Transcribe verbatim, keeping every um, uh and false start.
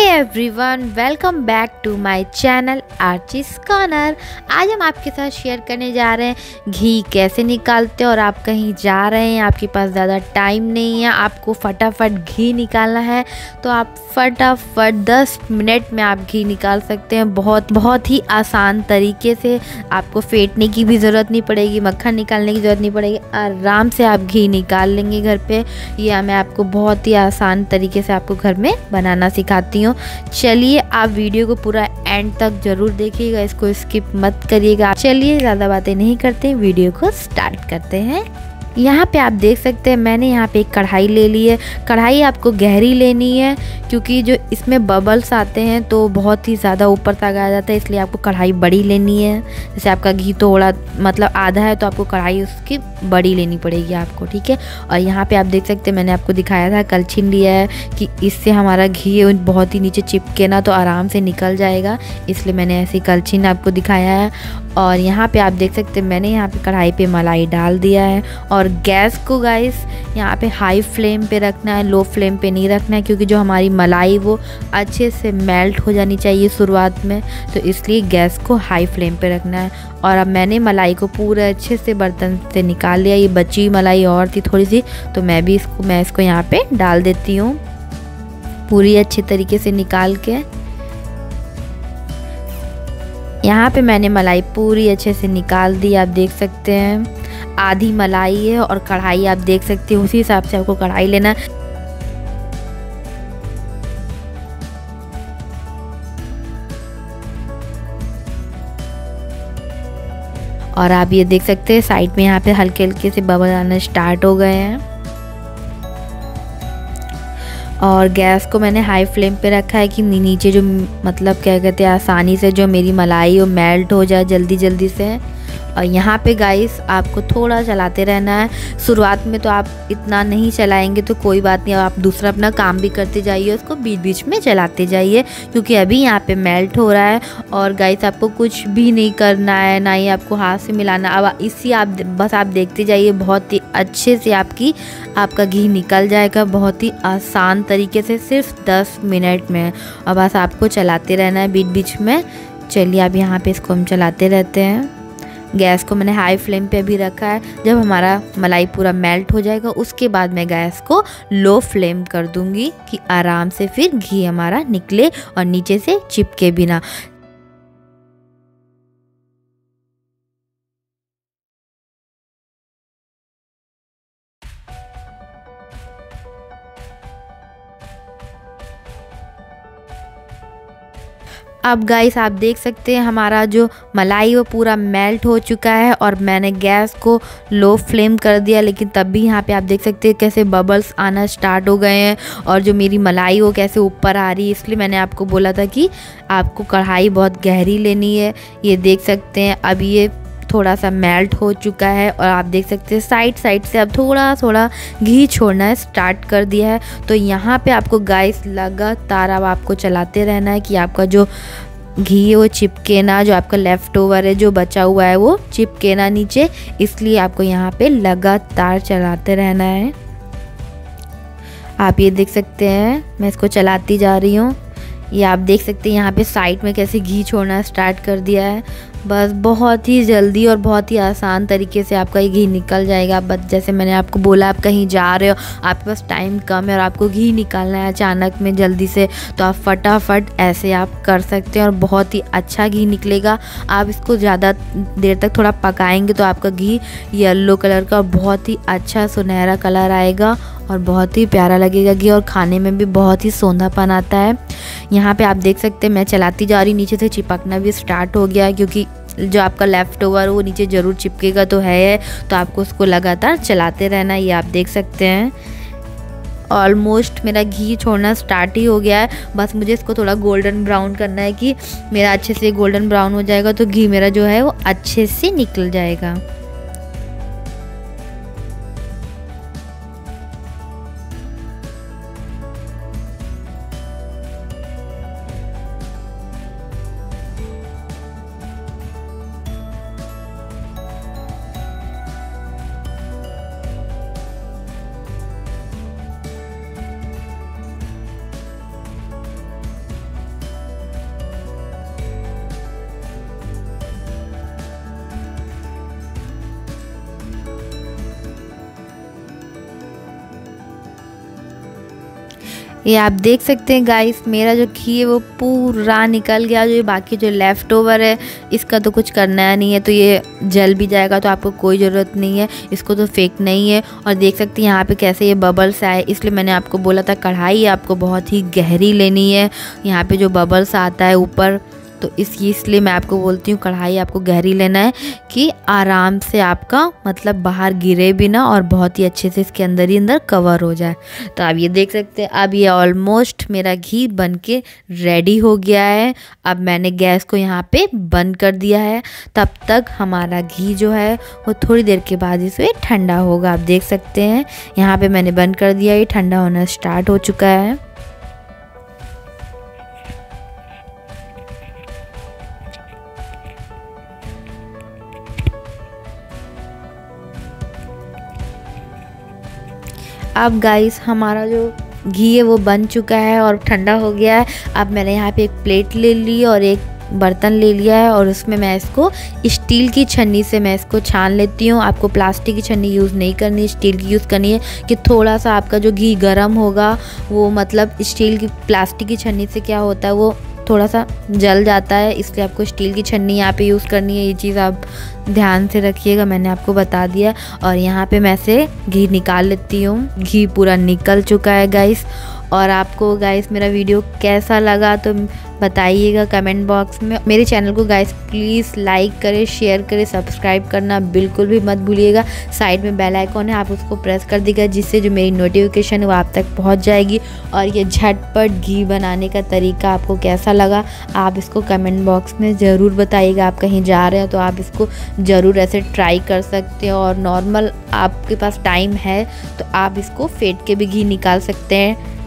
Everyone, welcome back to my channel Archie's Corner. आज हम आपके साथ शेयर करने जा रहे हैं घी कैसे निकालते हैं। और आप कहीं जा रहे हैं, आपके पास ज़्यादा टाइम नहीं है, आपको फटाफट घी निकालना है, तो आप फटाफट दस मिनट में आप घी निकाल सकते हैं। बहुत बहुत ही आसान तरीके से, आपको फेंटने की भी ज़रूरत नहीं पड़ेगी, मक्खन निकालने की ज़रूरत नहीं पड़ेगी, आराम से आप घी निकाल लेंगे घर पे। यह मैं आपको बहुत ही आसान तरीके से आपको घर में बनाना सिखाती हूँ। चलिए आप वीडियो को पूरा एंड तक ज़रूर देखिएगा, इसको स्किप मत करिएगा। चलिए ज़्यादा बातें नहीं करते, वीडियो को स्टार्ट करते हैं। यहाँ पे आप देख सकते हैं मैंने यहाँ पे एक कढ़ाई ले ली है। कढ़ाई आपको गहरी लेनी है, क्योंकि जो इसमें बबल्स आते हैं तो बहुत ही ज़्यादा ऊपर तक आ जाता है, इसलिए आपको कढ़ाई बड़ी लेनी है। जैसे आपका घी थोड़ा मतलब आधा है तो आपको कढ़ाई उसकी बड़ी लेनी पड़ेगी आपको, ठीक है। और यहाँ पे आप देख सकते हैं मैंने आपको दिखाया था कलछिन लिया है कि इससे हमारा घी बहुत ही नीचे चिपके ना, तो आराम से निकल जाएगा, इसलिए मैंने ऐसी कलछिन आपको दिखाया है। और यहाँ पे आप देख सकते हैं मैंने यहाँ पे कढ़ाई पे मलाई डाल दिया है। और गैस को गाइस यहाँ पे हाई फ्लेम पे रखना है, लो फ्लेम पे नहीं रखना है, क्योंकि जो हमारी मलाई वो अच्छे से मेल्ट हो जानी चाहिए शुरुआत में, तो इसलिए गैस को हाई फ्लेम पे रखना है। और अब मैंने मलाई को पूरा अच्छे से बर्तन से निकाल लिया। ये बची मलाई और थी थोड़ी सी, तो मैं भी इसको मैं इसको यहाँ पे डाल देती हूँ पूरी अच्छे तरीके से निकाल के। यहाँ पे मैंने मलाई पूरी अच्छे से निकाल दी, आप देख सकते हैं आधी मलाई है। और कढ़ाई आप देख सकते हैं, उसी हिसाब से आपको कढ़ाई लेना। और आप ये देख सकते हैं साइड में यहाँ पे हल्के हल्के से बबल आना स्टार्ट हो गए हैं। और गैस को मैंने हाई फ्लेम पे रखा है कि नीचे जो मतलब क्या कहते हैं आसानी से जो मेरी मलाई वो मेल्ट हो जाए जल्दी जल्दी से। और यहाँ पे गाइस आपको थोड़ा चलाते रहना है। शुरुआत में तो आप इतना नहीं चलाएंगे तो कोई बात नहीं, आप दूसरा अपना काम भी करते जाइए, उसको बीच बीच में चलाते जाइए, क्योंकि अभी यहाँ पे मेल्ट हो रहा है। और गाइस आपको कुछ भी नहीं करना है, ना ही आपको हाथ से मिलाना। अब इसी आप बस आप देखते जाइए, बहुत ही अच्छे से आपकी आपका घी निकल जाएगा, बहुत ही आसान तरीके से, सिर्फ दस मिनट में। और बस आपको चलाते रहना है बीच बीच में। चलिए अब यहाँ पे इसको हम चलाते रहते हैं। गैस को मैंने हाई फ्लेम पे भी रखा है। जब हमारा मलाई पूरा मेल्ट हो जाएगा उसके बाद मैं गैस को लो फ्लेम कर दूंगी, कि आराम से फिर घी हमारा निकले और नीचे से चिपके बिना। अब गाइस आप देख सकते हैं हमारा जो मलाई वो पूरा मेल्ट हो चुका है। और मैंने गैस को लो फ्लेम कर दिया, लेकिन तब भी यहाँ पे आप देख सकते हैं कैसे बबल्स आना स्टार्ट हो गए हैं, और जो मेरी मलाई वो कैसे ऊपर आ रही है। इसलिए मैंने आपको बोला था कि आपको कढ़ाई बहुत गहरी लेनी है। ये देख सकते हैं अब ये थोड़ा सा मेल्ट हो चुका है। और आप देख सकते हैं साइड साइड से अब थोड़ा थोड़ा घी छोड़ना स्टार्ट कर दिया है। तो यहाँ पे आपको गाइस लगातार अब आपको चलाते रहना है कि आपका जो घी है वो चिपके ना, जो आपका लेफ़्ट ओवर है जो बचा हुआ है वो चिपके ना नीचे, इसलिए आपको यहाँ पे लगातार चलाते रहना है। आप ये देख सकते हैं मैं इसको चलाती जा रही हूँ। ये आप देख सकते हैं यहाँ पे साइड में कैसे घी छोड़ना स्टार्ट कर दिया है। बस बहुत ही जल्दी और बहुत ही आसान तरीके से आपका ये घी निकल जाएगा। बस जैसे मैंने आपको बोला, आप कहीं जा रहे हो, आपके पास टाइम कम है और आपको घी निकालना है अचानक में जल्दी से, तो आप फटाफट ऐसे आप कर सकते हैं और बहुत ही अच्छा घी निकलेगा। आप इसको ज़्यादा देर तक थोड़ा पकाएंगे तो आपका घी येलो कलर का बहुत ही अच्छा सुनहरा कलर आएगा और बहुत ही प्यारा लगेगा घी, और खाने में भी बहुत ही सोंधापन आता है। यहाँ पे आप देख सकते हैं मैं चलाती जा रही, नीचे से चिपकना भी स्टार्ट हो गया, क्योंकि जो आपका लेफ़्ट ओवर वो नीचे ज़रूर चिपकेगा तो है, तो आपको उसको लगातार चलाते रहना। ये आप देख सकते हैं ऑलमोस्ट मेरा घी छोड़ना स्टार्ट ही हो गया है। बस मुझे इसको थोड़ा गोल्डन ब्राउन करना है, कि मेरा अच्छे से गोल्डन ब्राउन हो जाएगा तो घी मेरा जो है वो अच्छे से निकल जाएगा। ये आप देख सकते हैं गाइस, मेरा जो घी है वो पूरा निकल गया। जो ये बाकी जो लेफ़्ट ओवर है इसका तो कुछ करना नहीं है, तो ये जल भी जाएगा, तो आपको कोई ज़रूरत नहीं है, इसको तो फेंकना ही है। और देख सकते हैं यहाँ पे कैसे ये बबल्स आए, इसलिए मैंने आपको बोला था कढ़ाई आपको बहुत ही गहरी लेनी है। यहाँ पे जो बबल्स आता है ऊपर, तो इस इसलिए मैं आपको बोलती हूँ कढ़ाई आपको गहरी लेना है कि आराम से आपका मतलब बाहर गिरे भी ना और बहुत ही अच्छे से इसके अंदर ही अंदर कवर हो जाए। तो आप ये देख सकते हैं अब ये ऑलमोस्ट मेरा घी बनके रेडी हो गया है। अब मैंने गैस को यहाँ पे बंद कर दिया है। तब तक हमारा घी जो है वो थोड़ी देर के बाद इसमें ठंडा होगा। आप देख सकते हैं यहाँ पे मैंने बंद कर दिया, ये ठंडा होना स्टार्ट हो चुका है। अब गाइस हमारा जो घी है वो बन चुका है और ठंडा हो गया है। अब मैंने यहाँ पे एक प्लेट ले ली और एक बर्तन ले लिया है और उसमें मैं इसको स्टील की छन्नी से मैं इसको छान लेती हूँ। आपको प्लास्टिक की छन्नी यूज़ नहीं करनी, स्टील की यूज़ करनी है कि थोड़ा सा आपका जो घी गर्म होगा वो मतलब स्टील की प्लास्टिक की छन्नी से क्या होता है वो थोड़ा सा जल जाता है, इसलिए आपको स्टील की छन्नी यहाँ पे यूज़ करनी है। ये चीज़ आप ध्यान से रखिएगा, मैंने आपको बता दिया। और यहाँ पे मैं से घी निकाल लेती हूँ। घी पूरा निकल चुका है गाइस। और आपको गाइस मेरा वीडियो कैसा लगा तो बताइएगा कमेंट बॉक्स में। मेरे चैनल को गाइस प्लीज़ लाइक करें, शेयर करें, सब्सक्राइब करना बिल्कुल भी मत भूलिएगा। साइड में बेल आइकॉन है, आप उसको प्रेस कर दीजिएगा जिससे जो मेरी नोटिफिकेशन है वो आप तक पहुंच जाएगी। और ये झटपट घी बनाने का तरीका आपको कैसा लगा आप इसको कमेंट बॉक्स में ज़रूर बताइएगा। आप कहीं जा रहे हैं तो आप इसको ज़रूर ऐसे ट्राई कर सकते हो। और नॉर्मल आपके पास टाइम है तो आप इसको फेंट के भी घी निकाल सकते हैं।